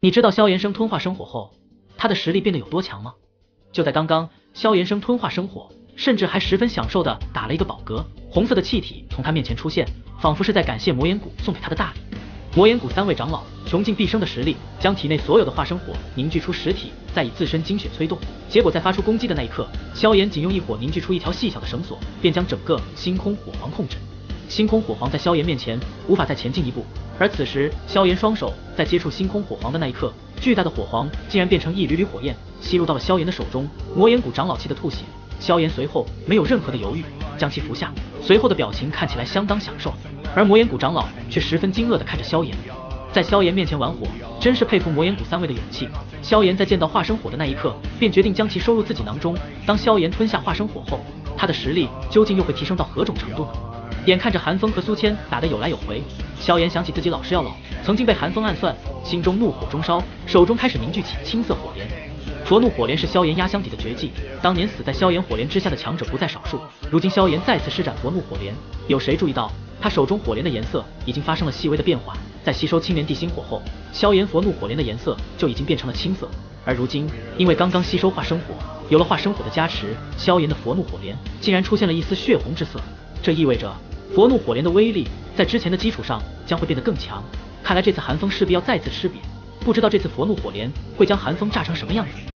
你知道萧炎生吞化生火后，他的实力变得有多强吗？就在刚刚，萧炎生吞化生火，甚至还十分享受的打了一个饱嗝，红色的气体从他面前出现，仿佛是在感谢魔岩谷送给他的大礼。魔岩谷3位长老穷尽毕生的实力，将体内所有的化生火凝聚出实体，再以自身精血催动。结果在发出攻击的那一刻，萧炎仅用一火凝聚出一条细小的绳索，便将整个星空火皇控制。星空火皇在萧炎面前无法再前进一步，而此时萧炎双手在接触星空火皇的那一刻，巨大的火皇竟然变成一缕缕火焰，吸入到了萧炎的手中。魔岩谷长老气得吐血，萧炎随后没有任何的犹豫，将其服下，随后的表情看起来相当享受。而魔岩谷长老却十分惊愕地看着萧炎，在萧炎面前玩火，真是佩服魔岩谷3位的勇气。萧炎在见到化生火的那一刻，便决定将其收入自己囊中。当萧炎吞下化生火后，他的实力究竟又会提升到何种程度呢？眼看着韩风和苏谦打得有来有回，萧炎想起自己老是要老，曾经被韩风暗算，心中怒火中烧，手中开始凝聚起青色火莲。佛怒火莲是萧炎压箱底的绝技，当年死在萧炎火莲之下的强者不在少数。如今萧炎再次施展佛怒火莲，有谁注意到他手中火莲的颜色已经发生了细微的变化？在吸收青莲地心火后，萧炎佛怒火莲的颜色就已经变成了青色，而如今因为刚刚吸收化生火，有了化生火的加持，萧炎的佛怒火莲竟然出现了一丝血红之色，这意味着佛怒火莲的威力在之前的基础上将会变得更强。看来这次韩风势必要再次吃瘪，不知道这次佛怒火莲会将韩风炸成什么样子。